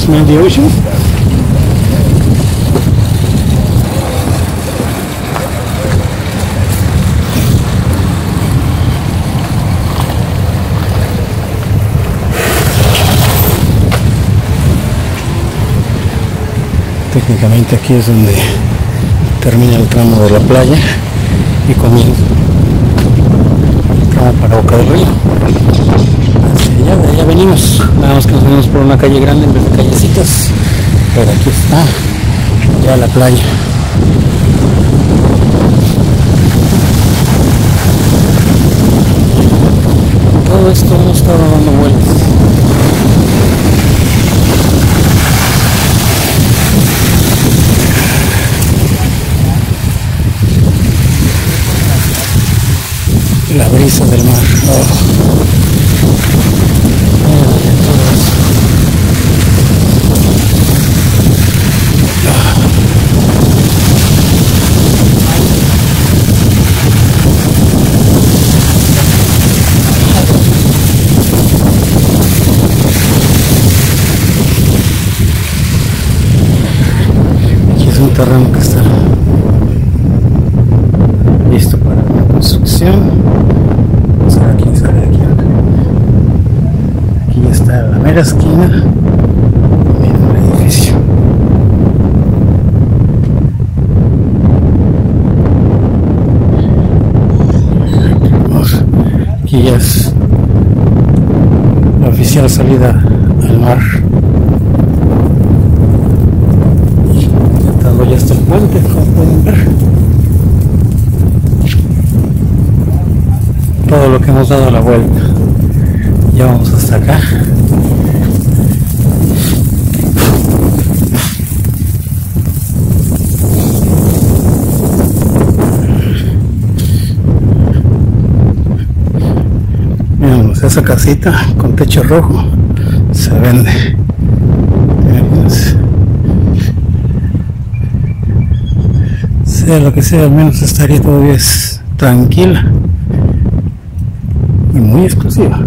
smell the ocean. Técnicamente aquí es donde termina el tramo de la playa y comienza el tramo para Boca del Río. Hacia allá, de allá venimos, nada más que nos venimos por una calle grande en vez de callecitas, pero aquí está ya la playa. Todo esto hemos estado dando vueltas. La brisa del mar. Aquí es un terreno que está listo para la construcción. Vamos a ver quién sale de aquí. Aquí ya está la mera esquina. Miren el edificio. Aquí ya es la oficial salida al mar. Ya está el puente, como pueden ver. Todo lo que hemos dado la vuelta, ya vamos hasta acá. Miren, esa casita con techo rojo se vende. Sea lo que sea, al menos estaría todavía tranquila y muy exclusiva.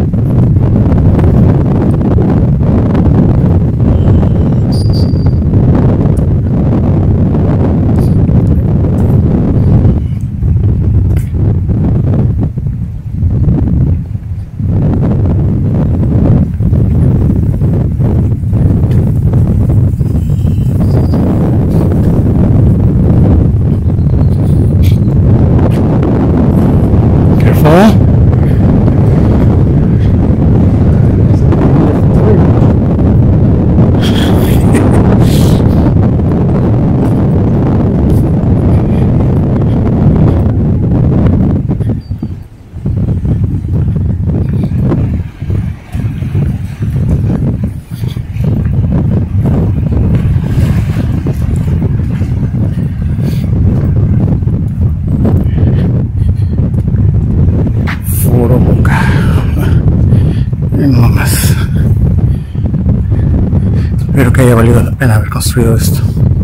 Espero que haya valido la pena haber construido esto.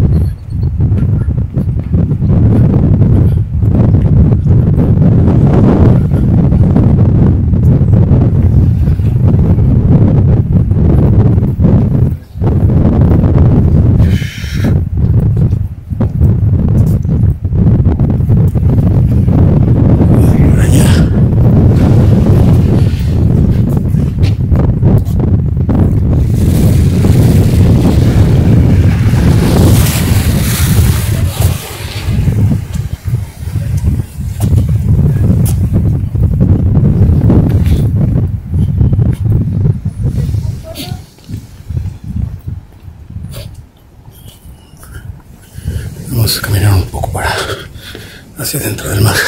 Vamos a caminar un poco para hacia dentro del mar.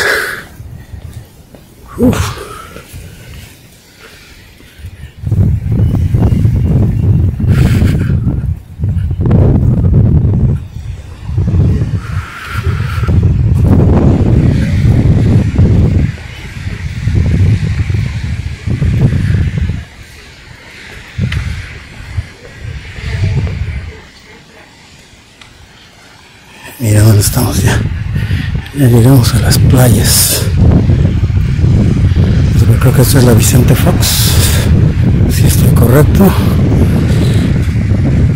Mira dónde estamos ya. Ya llegamos a las playas. Yo creo que esta es la Vicente Fox, si estoy correcto.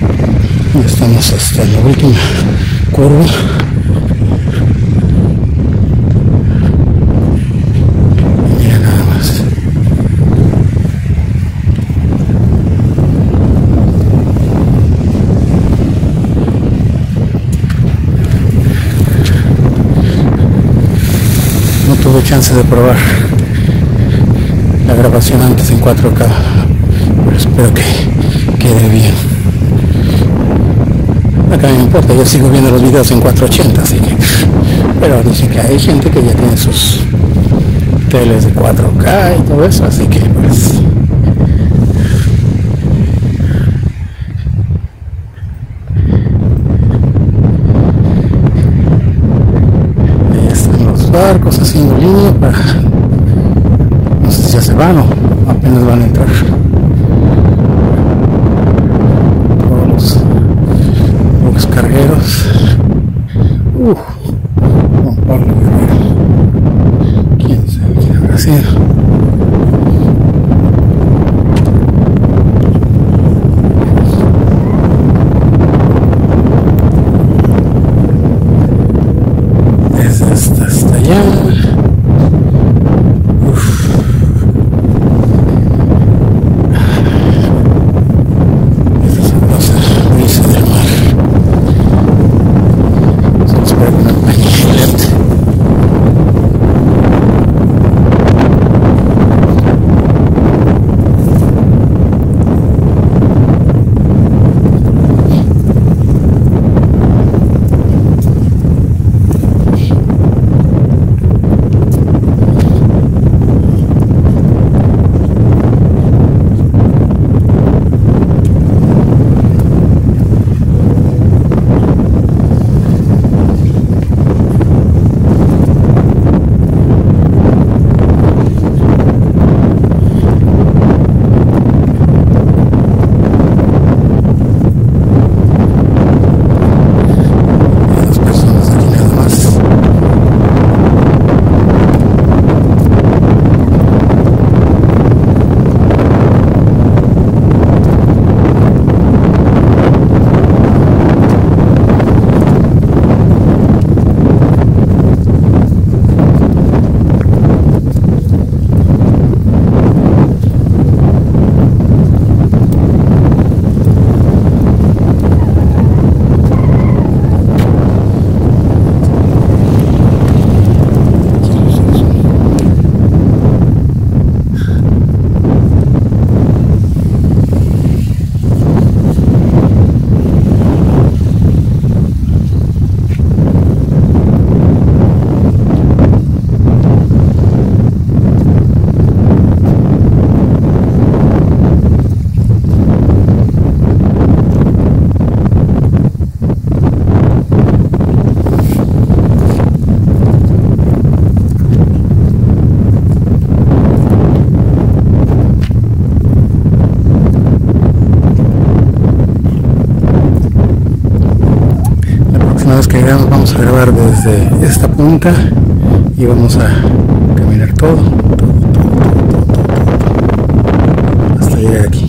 Ya estamos hasta la última curva. Mira nada más. No tuve chance de probar la grabación antes en 4K, pero espero que quede bien. Acá no importa, yo sigo viendo los videos en 480, así que, pero dicen que hay gente que ya tiene sus teles de 4K y todo eso, así que pues ahí están los barcos haciendo línea para, no sé si ya se van o apenas van a entrar. Los cargueros. Juan Pablo Guerrero. ¿Quién sabe quién habrá sido? Desde hasta allá. Una vez que llegamos vamos a grabar desde esta punta y vamos a caminar todo hasta llegar aquí.